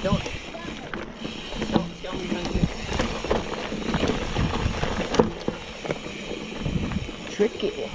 Don't me behind you. Tricky.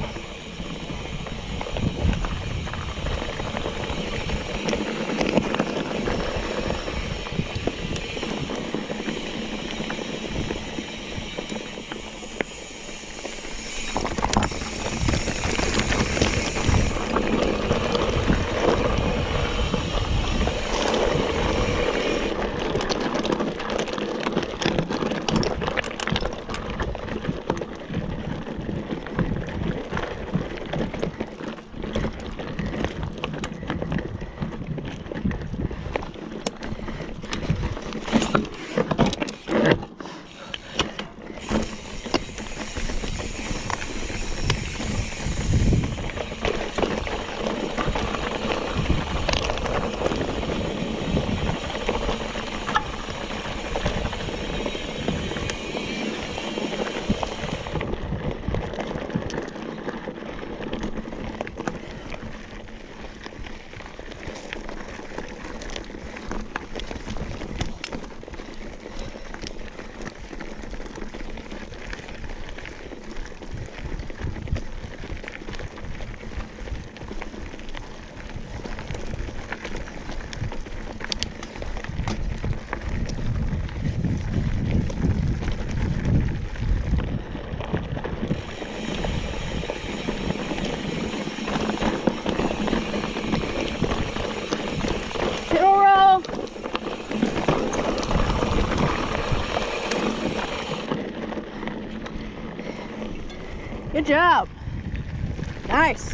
Good job. Nice.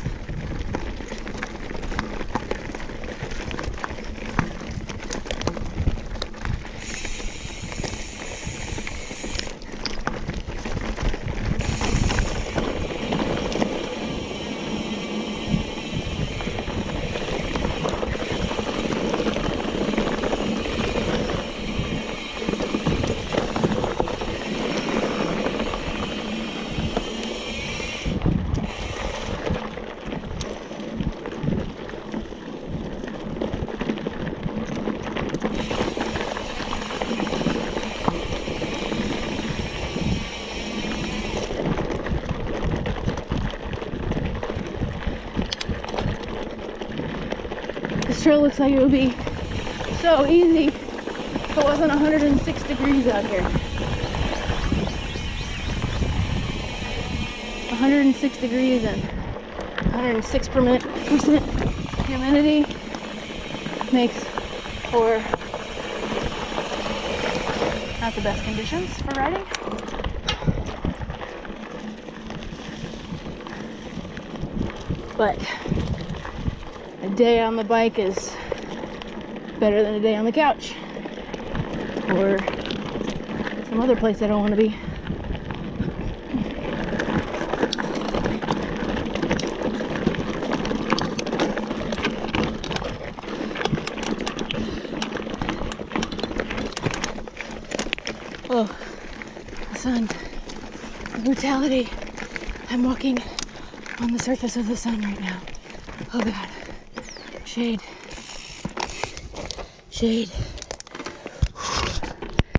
This trail looks like it would be so easy if it wasn't 106 degrees out here. 106 degrees and 106% humidity makes for not the best conditions for riding. But a day on the bike is better than a day on the couch or some other place I don't want to be. Oh, the sun, the brutality. I'm walking on the surface of the sun right now. Oh God. Shade. Shade.